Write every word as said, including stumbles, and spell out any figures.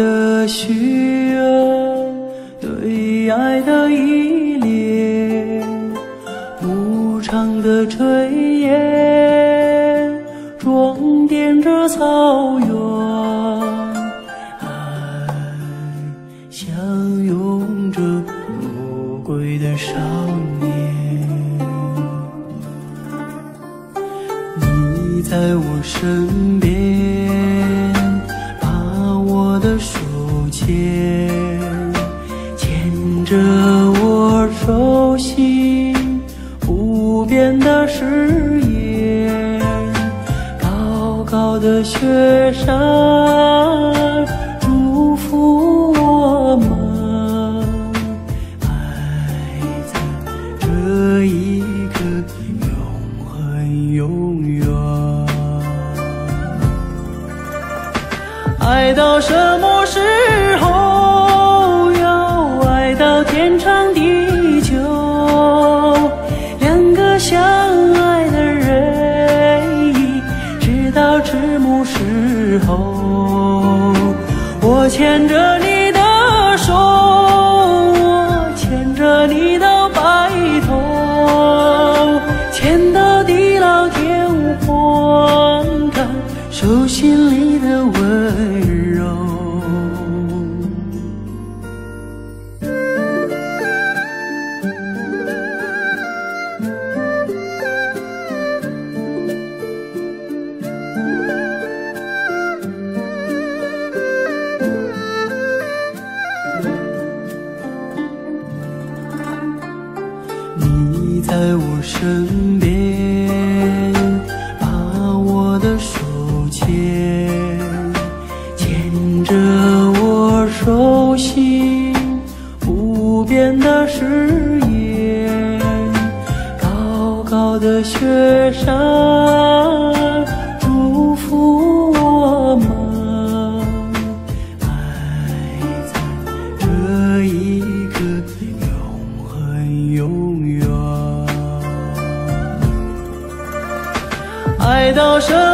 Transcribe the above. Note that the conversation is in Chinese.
的许愿，对爱的依恋，牧场的炊烟装点着草原，爱相拥着魔鬼的少年。你在我身边，把我的手牵，牵着我熟悉无边的誓言。高高的雪山祝福我们，爱在这一刻永恒永远。爱到什么时候？要爱到天长地久。两个相爱的人，直到迟暮时候。我牵着你的手，我牵着你的白头，牵到地老天荒诞，手心里的温柔。你在我身边，把我的手牵，牵着我熟悉无边的誓言。高高的雪山祝福我们，爱在这一刻永恒永远。爱到什